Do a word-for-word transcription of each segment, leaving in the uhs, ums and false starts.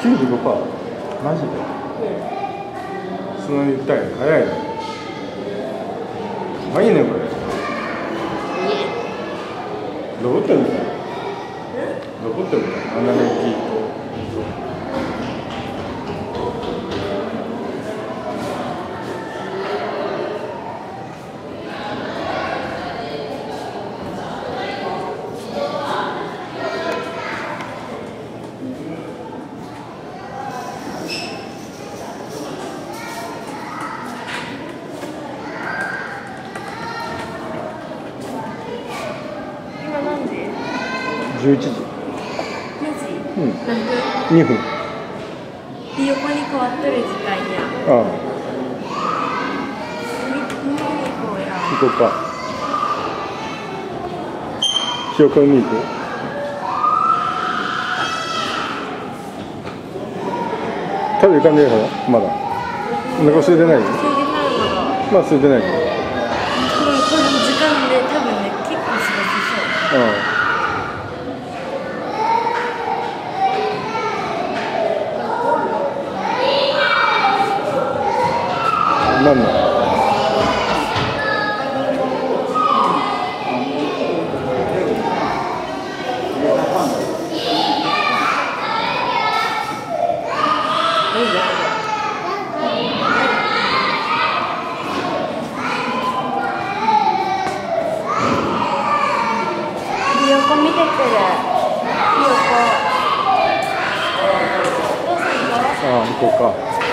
きゅうじゅうごパーセント。マジで。そんなに痛いの早いね。あ、いいねこれ。ロボットみたい。ロボットみたい。あんなに大きい。じゅういちじ。 にじ。 うん。 何分？ にふん。 で横に変わっとる時間や。 ああ。 み見に行こうや。 行こうか。ひよこ見に行く？食べ浮かんでるほら、まだ。お腹空いてない？ 空いてないまだ。 まあ空いてない。 これこの時間で多分ね結構すごそう。 ああ。なんだ。 ひよこ見てくる。ひよこ。 ああ、行こうか。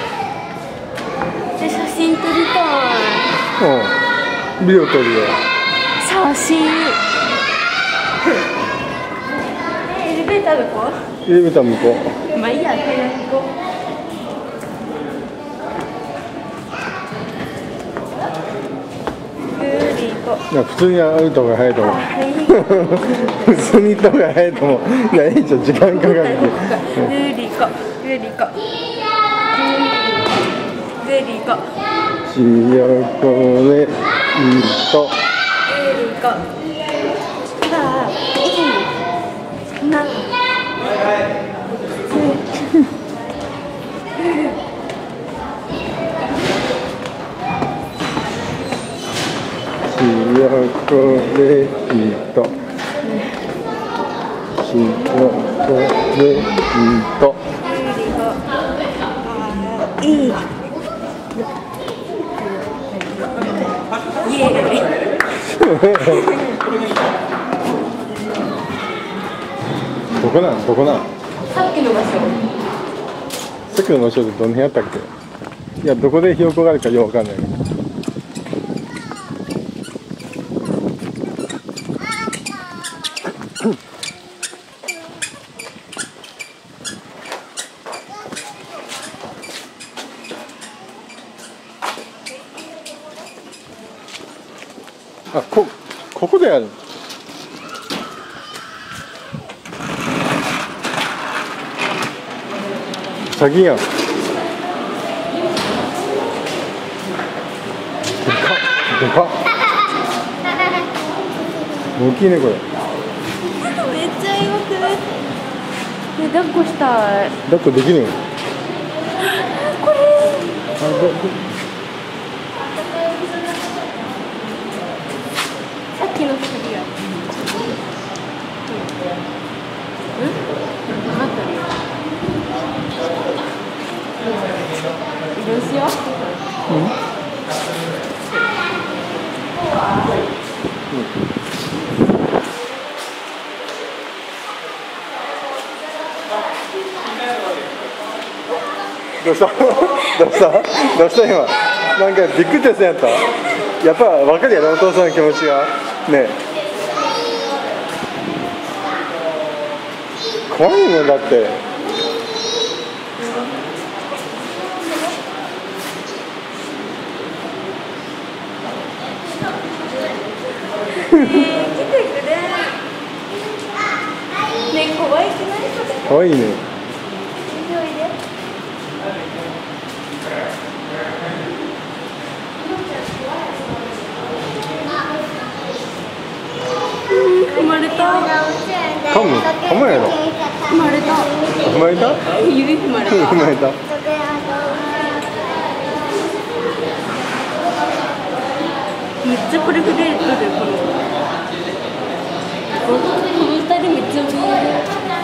で写真撮りたい。 うん。ビデオ撮るよ。 写真。エレベーターどこ？ エレベーター向こう。 まあいいや、早く行こう。ゆっくり行こう。 いや普通に歩いた方が早いと思う。普通に行った方が早いと思う。いやいいじゃん時間かかるんで。 ゆっくり行こう。ゆっくり行こう。ゆっくり行こう。 しよこれいいと。 ゆっくり行こう。ああ、いい。な。 しよこれいいと。しよこれいいと。 いい。イエーイ。 どこなんどこなんさっきの場所。 さっきの場所でどの辺やったっけ。いやどこでひよこがあるかよくわかんないけど。あ、こ、ここでやる。先やん。でかっ、でかっ。大きいねこれ。 めっちゃよくね。抱っこしたい。 抱っこできるの？ これ。 あ、ど、ど。 さっきの次や。うん？待ってるよ。どうしよう。 うん。どうした？どうした？どうした今？なんかびっくりしたやった。やっぱ分かるやろお父さんの気持ちがね。怖いもんだって。 来てくれ。ね、可愛くない？ 可愛いね。 おいでおいで。 生まれた。 カム、カムやろ。 生まれた。 生まれた？ 指生まれた。 生まれた。 めっちゃプリフレートでこの。この二人めっちゃ見える。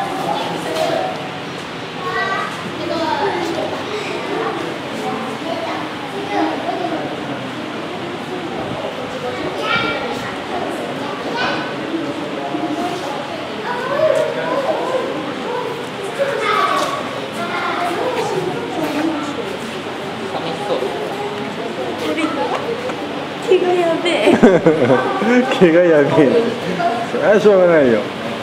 毛がやべえ。 毛がやべえ。それはしょうがないよ。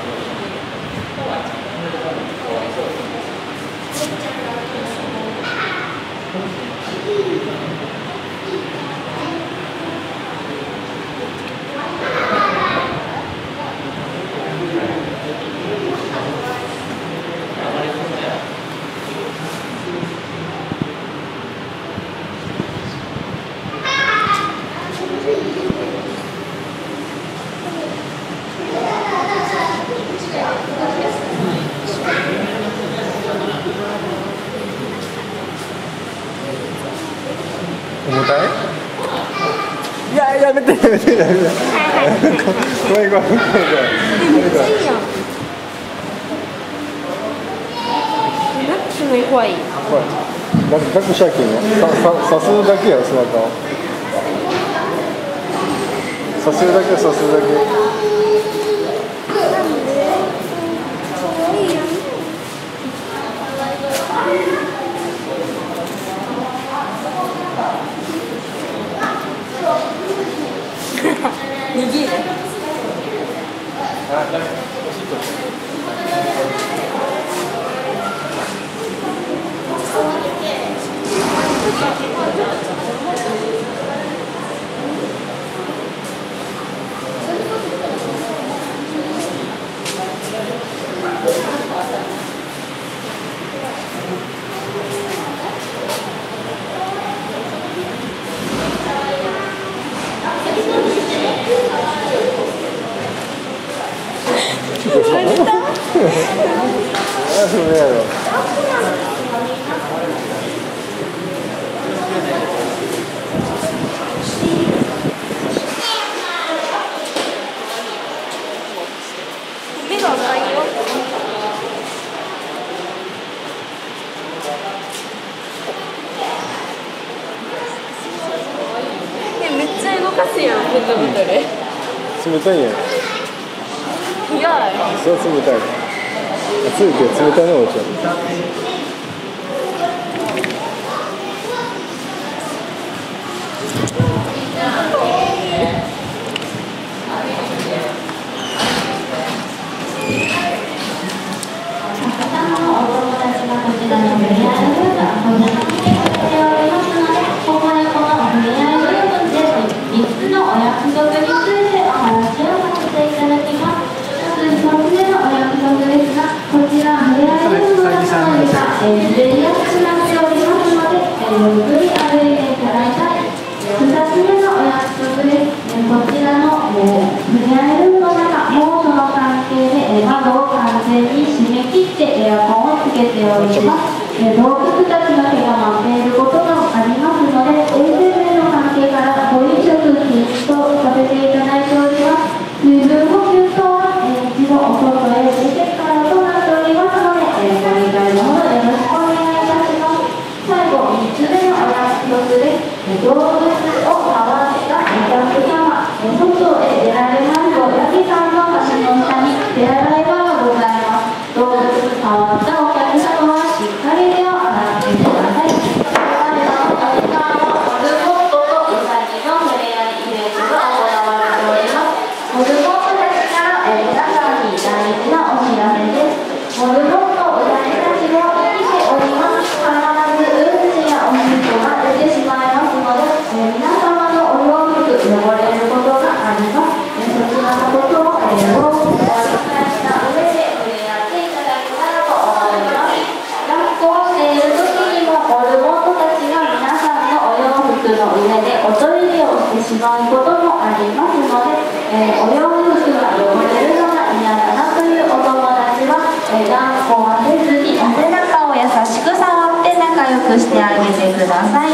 重たい？いややめてやめてやめて。怖い怖い怖い怖い。 めっちゃいいやん。なんかすごい怖い。 怖い。だって隠しゃけんよ。ささ刺すだけや姿を。刺すだけ刺すだけ。 握る。 それやろ。 目が赤いよ。え、めっちゃ動かすやん、ペットボトル。 冷たいやん。 いや。 それは冷たい。熱いけど冷たいのお茶。 動物たちの毛が舞っていることがありますので、衛生面の関係からご飲食禁止とさせていただいております。水分補給とは、えー、一度お外へ出てからとなっておりますので、えー、何回のほどよろしくお願いいたします。最後、みっつめのお約束です。えー、動物を触ったお客様、えー、外へ出られますと、ヤギさんの足の下に手洗い場がございます。動物触ったお客様はしっかり手を洗ってください。彼らの旅館はモルモットとウサギの触れ合いイベントが行われております。モルモットたちから、えー、皆さんに大事なお知らせです。モルモットウサギたちを生きております。必ずうんちやおしっこが出てしまいますので、えー、皆様のお洋服汚れることがあります。えー、そちらのことを、えー、ご理解した上で触れ合っていただけたらと思います。抱っこをしている時にもモルモットたちが皆さんのお洋服の上でおトイレをしてしまうこともありますので、えー、お洋服が汚れるのしてあげてください。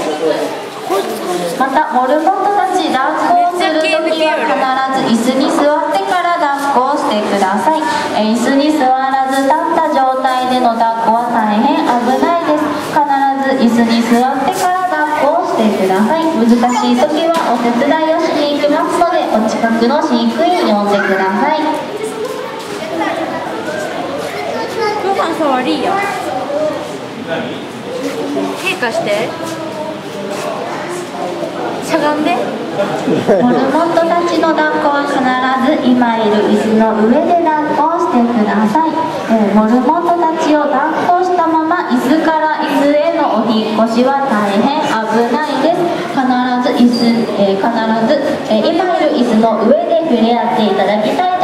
またモルモットたち抱っこをするときは必ず椅子に座ってから抱っこをしてください。えー、椅子に座らず立った状態での抱っこは大変危ないです。必ず椅子に座ってから抱っこをしてください。難しいときはお手伝いをしに行きますので、お近くの飼育員呼んでください。 ご飯触りや。陛下して。しゃがんで。 モルモットたちの抱っこは必ず今いる椅子の上で抱っこをしてください。えー、モルモットたちを抱っこしたまま椅子から椅子へのお引っ越しは大変危ないです。必ず椅子、えー、必ず、えー、今いる椅子の上で触れ合っていただきたいと